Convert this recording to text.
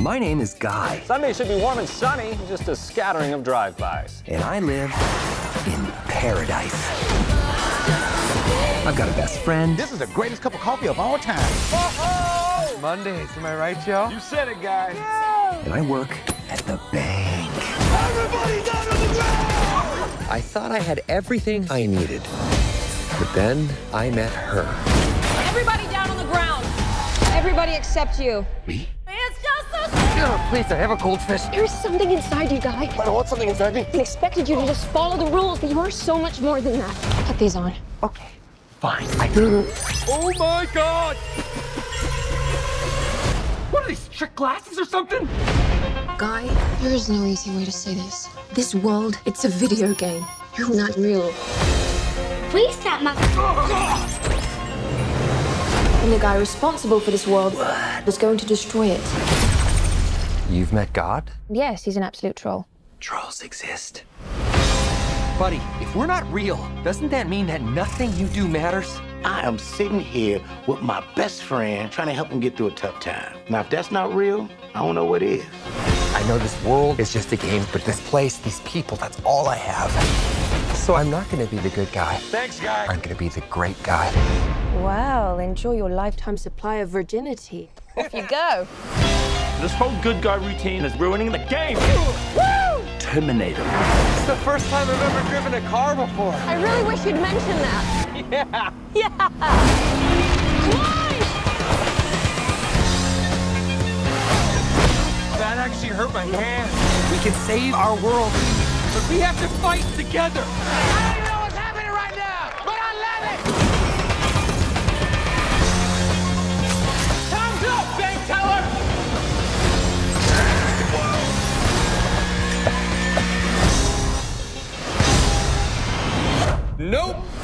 My name is Guy. Sunday should be warm and sunny, just a scattering of drive-bys. And I live in paradise. I've got a best friend. This is the greatest cup of coffee of all time. Oh! Mondays, am I right, Joe? You said it, Guy. And I work at the bank. Everybody down on the ground! I thought I had everything I needed. But then I met her. Everybody down on the ground. Everybody except you. Me? It's just so Oh, please, I have a goldfish. There's something inside you, Guy. I want something inside me. I expected you to just follow the rules, but you are so much more than that. Put these on. Okay, fine. Oh my God! What are these, trick glasses or something? Guy, there is no easy way to say this. This world, it's a video game. You're not real. Please stop my... And the guy responsible for this world is going to destroy it. You've met God? Yes, he's an absolute troll. Trolls exist. Buddy, if we're not real, doesn't that mean that nothing you do matters? I am sitting here with my best friend trying to help him get through a tough time. Now, if that's not real, I don't know what is. I know this world is just a game, but this place, these people, that's all I have. So I'm not gonna be the good guy. Thanks, Guy. I'm gonna be the great guy. Well, enjoy your lifetime supply of virginity. Off you go. This whole good guy routine is ruining the game. Woo! Terminator. It's the first time I've ever driven a car before. I really wish you'd mention that. Yeah. Yeah! Come on! That actually hurt my hand. We can save our world. But we have to fight together. I don't know what's happening right now, but I love it! Time's up, bank teller! Nope.